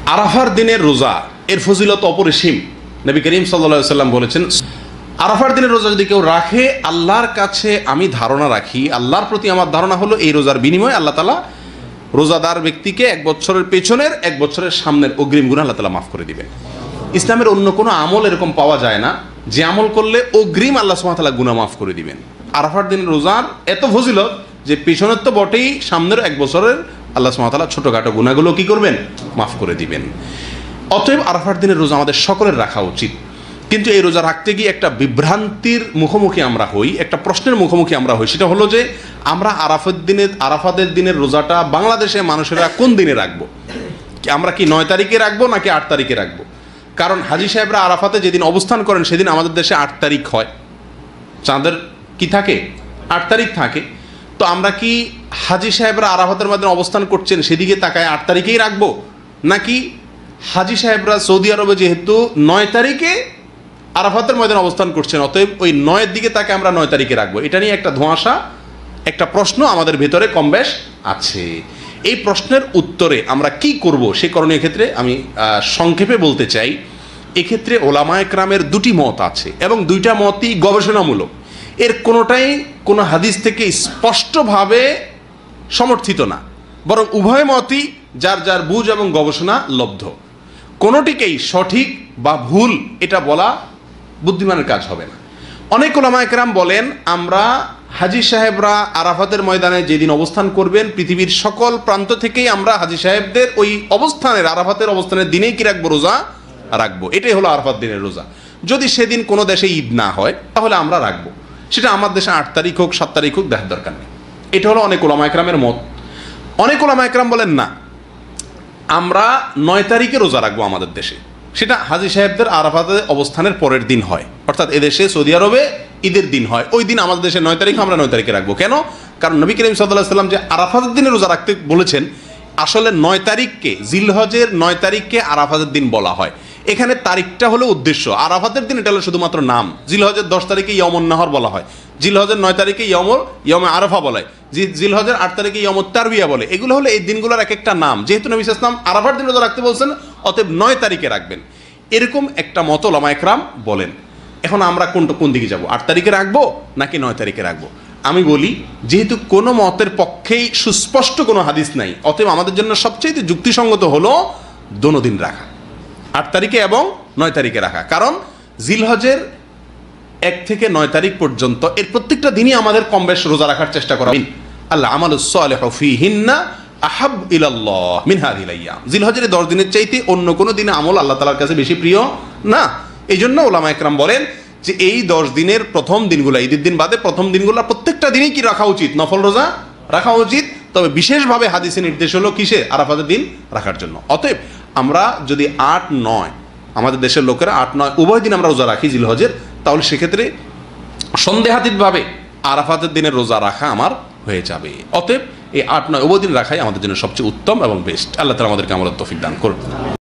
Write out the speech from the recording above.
আরাফার দিনের রোজা এর ফজিলত অপরিসীম। নবী করিম সাল্লাল্লাহু আলাইহি ওয়াসাল্লাম বলেছেন, আরাফার দিনের রোজা যদি কেউ রাখে, আল্লাহর কাছে আমি ধারণা রাখি, আল্লাহর প্রতি আমার ধারণা হলো এই রোজার বিনিময়ে আল্লাহ তাআলা রোজাদার ব্যক্তিকে 1 বছরের পেছনের 1 বছরের সামনের অগ্রিম গুনাহ আল্লাহ তাআলা মাফ করে দিবেন। ইসলামের অন্য কোনো আমল এরকম পাওয়া যায় না যে আমল করলে অগ্রিম আল্লাহ সুবহানাহু ওয়া তাআলা গুনাহ মাফ করে দিবেন। আরাফার দিনের রোজার এত ফজিলত যে পেছনের তো বটেই, সামনের 1 বছরের আল্লাহ সুবহানাহু ওয়া তাআলা ছোটখাটো গুনাহগুলো কি করবেন? মাফ করে দিবেন। অতএব আরাফার দিনের রোজা আমাদের সকলের রাখা উচিত। কিন্তু এই রোজা রাখতে গিয়ে একটা বিভ্রান্তির মুখোমুখি আমরা হই, একটা প্রশ্নের মুখোমুখি আমরা হই। সেটা হলো যে আমরা আরাফাতের দিনের রোজাটা বাংলাদেশে মানুষেরা কোন দিনে রাখবো? আমরা কি 9 তারিখে রাখবো নাকি 8 তারিখে রাখবো? কারণ হাজী সাহেবরা আরাফাতে যেদিন অবস্থান করেন সেদিন আমাদের দেশে 8 তারিখ হয়, চাঁদের কি থাকে 8 তারিখ থাকে। তো আমরা কি হাজী সাহেবরা আরাফাতের মধ্যে অবস্থান করছেন সেদিকে তাকায় 8 তারিখেই রাখবো, নাকি হাজী সাহেবরা সৌদি আরবে যেহেতু 9 তারিখে আরাফাতের ময়দানে অবস্থান করছেন, অতএব ওই 9-এর দিকে তাকে আমরা 9 তারিখে রাখবো? এটা নিয়ে একটা ধোঁয়াশা, একটা প্রশ্ন আমাদের ভেতরে কম বেশ আছে। এই প্রশ্নের উত্তরে আমরা কি করব সে করণীয় ক্ষেত্রে আমি সংক্ষেপে বলতে চাই, এক্ষেত্রে ওলামায়ে কেরামের 2টি মত আছে এবং 2টা মতই গবেষণামূলক। এর কোনোটাই কোনো হাদিস থেকে স্পষ্টভাবে সমর্থিত না, বরং উভয় মতই যার যার বুঝ এবং গবেষণা লব্ধ। কোনোটিকেই সঠিক বা ভুল এটা বলা বুদ্ধিমানের কাজ হবে না। অনেক ওলামায়ে কেরাম বলেন, আমরা হাজী সাহেবরা আরাফাতের ময়দানে যেদিন অবস্থান করবেন, পৃথিবীর সকল প্রান্ত থেকেই আমরা হাজী সাহেবদের ওই অবস্থানের আরাফাতের অবস্থানের দিনেই কি রাখবো? রোজা রাখবো। এটাই হলো আরাফাত দিনের রোজা। যদি সেদিন কোনো দেশে ঈদ না হয় তাহলে আমরা রাখবো, সেটা আমার দেশে 8 তারিখ হোক 7 তারিখ হোক, দেখার দরকার নেই। এটা হলো অনেক ওলামায়ে কেরামের মত। অনেক ওলামায়ে কেরাম বলেন না, আমরা 9 তারিখে রোজা রাখবো আমাদের দেশে, সেটা হাজী সাহেবদের আরাফাতে অবস্থানের পরের দিন হয়, অর্থাৎ এদেশে সৌদি আরবে ঈদের দিন হয়, ওই দিন আমাদের দেশে 9 তারিখ, আমরা 9 তারিখে রাখবো। কেন? কারণ নবী করিম সাল্লাল্লাহু আলাইহি ওয়াসাল্লাম যে আরাফাতের দিনে রোজা রাখতে বলেছেন, আসলে 9 তারিখকে, জিলহজের 9 তারিখকে আরাফাতের দিন বলা হয়। এখানে তারিখটা হলো উদ্দেশ্য, আরাফাতের দিন এটা হলো শুধুমাত্র নাম। জিলহজের 10 তারিখে ইয়মুন নাহর বলা হয়, জিলহজের 9 তারিখে ইয়মে আরাফা বলা হয়, জিলহজের 8 তারিখে ইয়মুত তারবিয়া বলে। এগুলো হলো এই দিনগুলোর এক একটা নাম। যেহেতু নবী সাল্লাল্লাহু আলাইহি ওয়াসাল্লাম আরাফার দিন রোজা রাখতে বলছেন, অতএব 9 তারিখে রাখবেন, এরকম একটা মত ওলামায়ে কেরাম বলেন। এখন আমরা কোন দিকে যাব? 8 তারিখে রাখবো নাকি 9 তারিখে রাখবো? আমি বলি, যেহেতু কোনো মতের পক্ষেই সুস্পষ্ট কোনো হাদিস নাই, অতএব আমাদের জন্য সবচেয়ে যুক্তিসঙ্গত হলো দোনো দিন রাখা, 8 তারিখে এবং 9 তারিখে রাখা। কারণ জিলহজের 1 থেকে 9 তারিখ পর্যন্ত এর প্রত্যেকটা দিনই আমাদের কম বেশ রোজা রাখার চেষ্টা করা। আল্লাহ আমালুস সালিহু ফীহিন্না আহাব ইলাল্লাহ মিন হাযিহিল আইয়াম। জিলহজের 10 দিনের চাইতে অন্য কোনো দিনে আমল আল্লাহ তাআলার কাছে বেশি প্রিয় না। এই জন্য ওলামায়ে কেরাম বলেন যে এই 10 দিনের প্রথম দিনগুলো, ঈদের দিন বাদে প্রথম দিনগুলো প্রত্যেকটা দিনই কি রাখা উচিত? নফল রোজা রাখা উচিত। তবে বিশেষভাবে হাদিসে নির্দেশ হলো কিসে? আরাফাতের দিন রাখার জন্য। অতএব আমরা যদি 8-9, আমাদের দেশের লোকেরা 8-9 উভয় দিন আমরা রোজা রাখি জিলহজের, তাহলে সেক্ষেত্রে সন্দেহাতীতভাবে আরাফাতের দিনের রোজা রাখা আমার হয়ে যাবে। অতএব এই 8-9 উভয় দিন রাখাই আমাদের জন্য সবচেয়ে উত্তম এবং বেস্ট। আল্লাহ তাআলা আমাদেরকে আমলের তৌফিক দান করুন।